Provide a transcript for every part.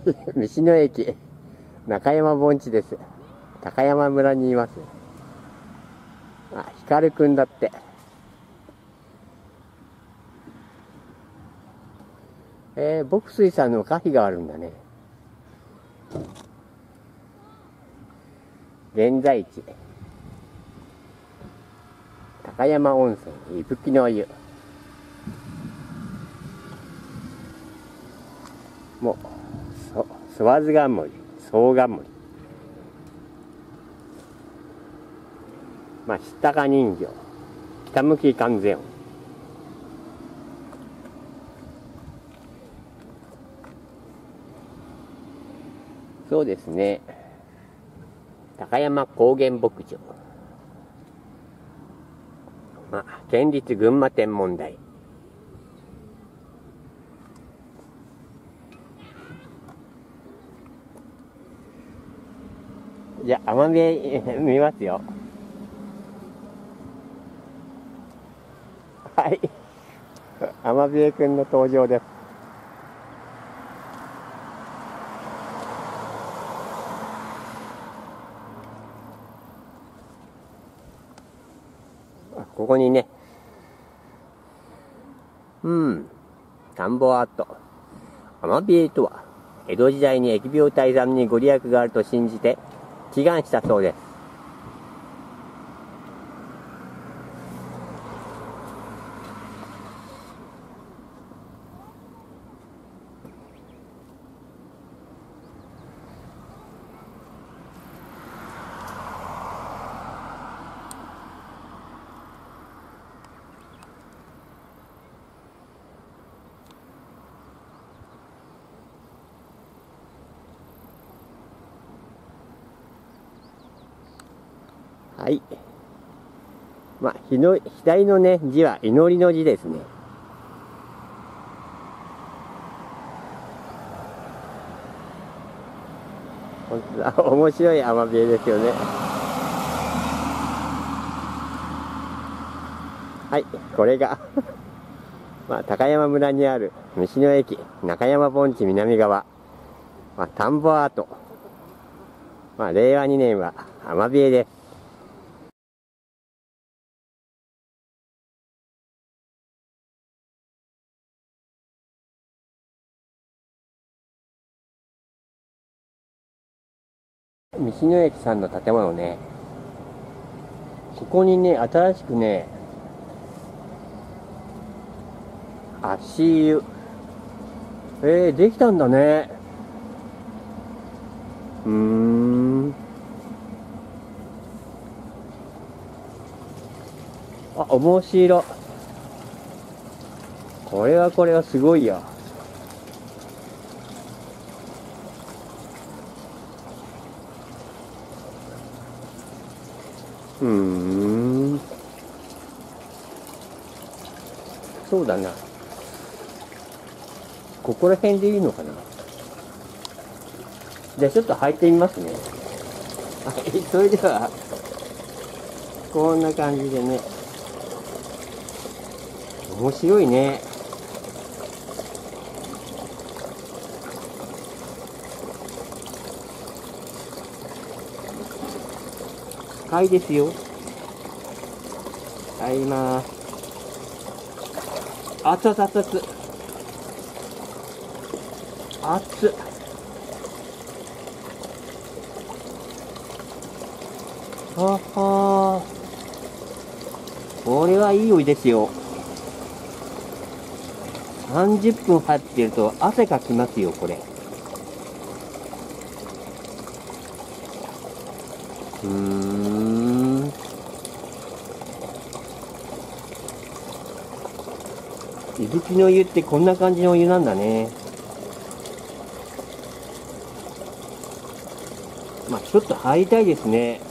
道の駅中山盆地です。高山村にいます。あ、ひかるくんだって。牧水さんのカフェがあるんだね。現在地高山温泉伊吹の湯。もう諏訪津が森総が森、まあ知ったか人形北向き完全音。そうですね、高山高原牧場、まあ県立群馬天文台。じゃあアマビエ見ますよ。はい、アマビエくんの登場です。ここにね、田んぼアート。アマビエとは江戸時代に疫病退散にご利益があると信じて祈願したそうです。はい。まあ、左のね、字は祈りの字ですね。本当だ、面白いアマビエですよね。はい、これが、まあ、高山村にある道の駅中山盆地南側、まあ、田んぼアート。まあ、令和2年はアマビエです。道の駅さんの建物ね、ここにね、新しくね、足湯、できたんだね。あ、面白い。これはすごいや。そうだな。ここら辺でいいのかな。じゃあちょっと履いてみますね。はい、それでは、こんな感じでね。面白いね。高いですよ。入ります。熱々熱々。熱っ。ははー。これはいいお湯ですよ。30分入ってると汗かきますよ、これ。伊吹の湯ってこんな感じのお湯なんだね。まあちょっと入りたいですね。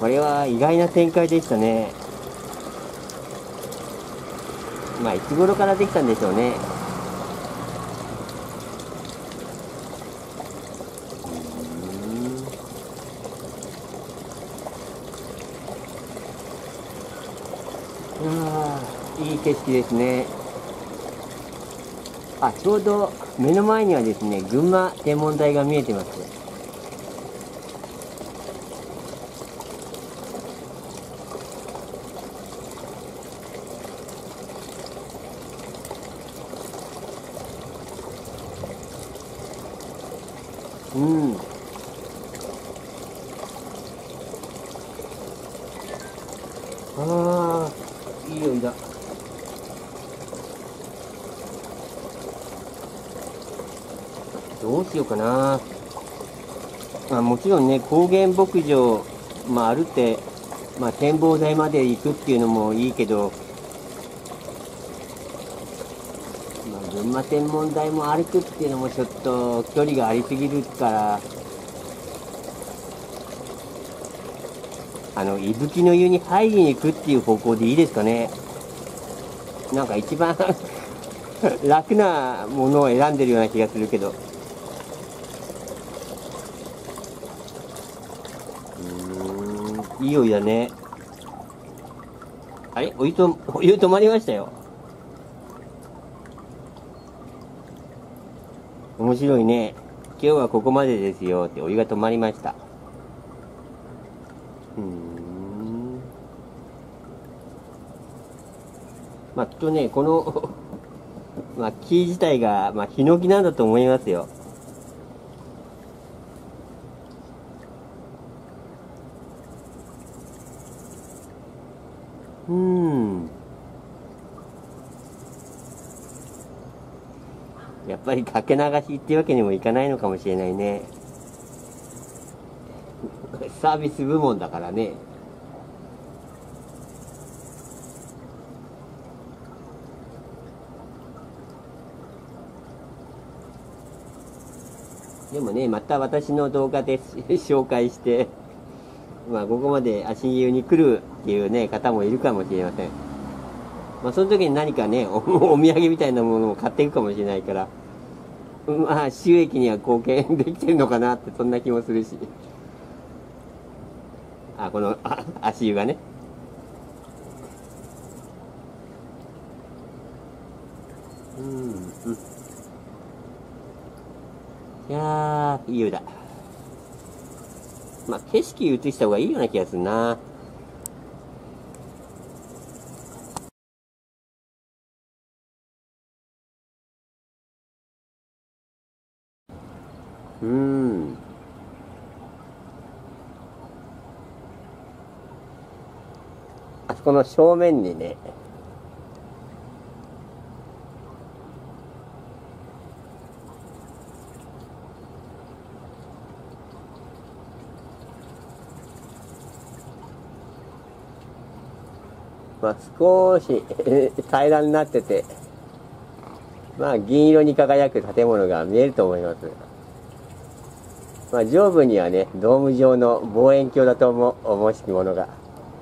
これは意外な展開でしたね。まあいつ頃からできたんでしょうね。いい景色ですね。あ、ちょうど目の前にはですね、群馬天文台が見えてます。うん。ああ、いい匂いだ。どうしようかな。まあ、もちろんね、高原牧場、まあ、歩って、まあ、展望台まで行くっていうのもいいけど、まあ、群馬天文台も歩くっていうのもちょっと距離がありすぎるから、伊吹の湯に入りに行くっていう方向でいいですかね。なんか一番楽なものを選んでるような気がするけど。いいお湯だね。あれ、お湯止まりましたよ。面白いね。今日はここまでですよってお湯が止まりました。まあきっとね、このまあ木自体が、まあ、ヒノキなんだと思いますよ。やっぱりかけ流しっていうわけにもいかないのかもしれないね。サービス部門だからね。でもね、また私の動画で紹介して、まあ、ここまで足湯に来るっていうね、方もいるかもしれません。まあ、その時に何かね、お土産みたいなものを買っていくかもしれないから、まあ、収益には貢献できてるのかなって、そんな気もするし。この足湯がね。いやー、いい湯だ。まあ、景色映した方がいいような気がするな。あそこの正面にね、まあ、少し平らになってて、まあ、銀色に輝く建物が見えると思います。まあ、上部にはね、ドーム状の望遠鏡だと思しきものが。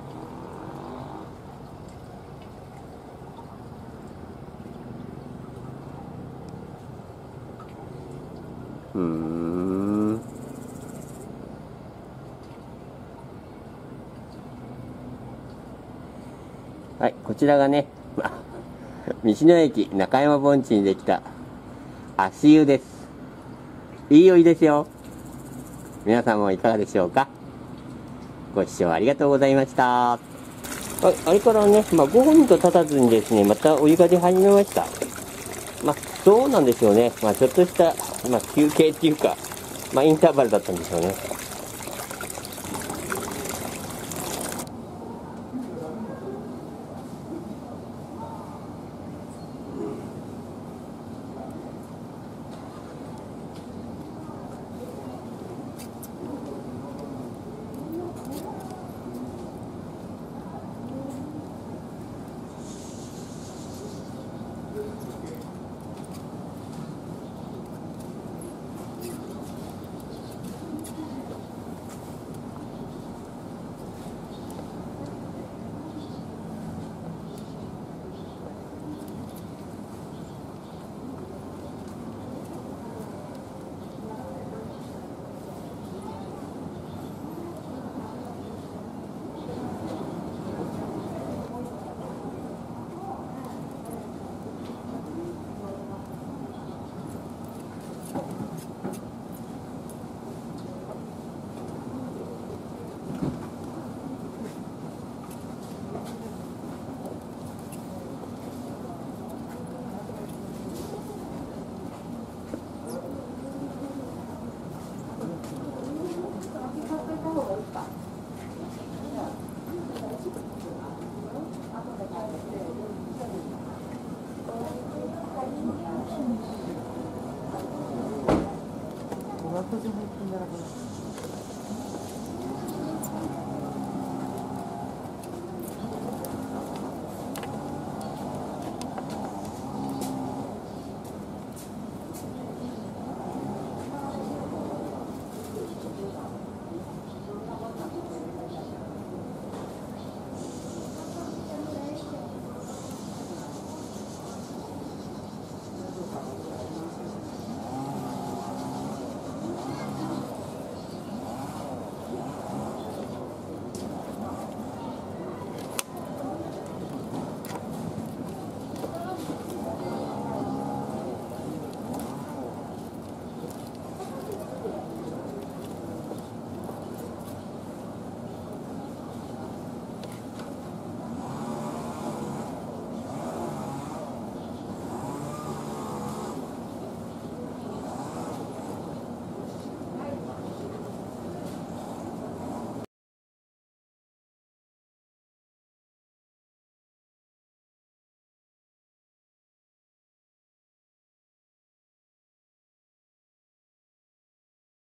はい、こちらがね、道の駅中山盆地にできた足湯です。いいお湯ですよ。皆さんもいかがでしょうか。ご視聴ありがとうございました。あれからね、まあ、5分と経たずにですね、またお湯が出始めました。まあ、そうなんですよね。まあ、ちょっとした、まあ、休憩っていうか、まあ、インターバルだったんでしょうね。 並びます。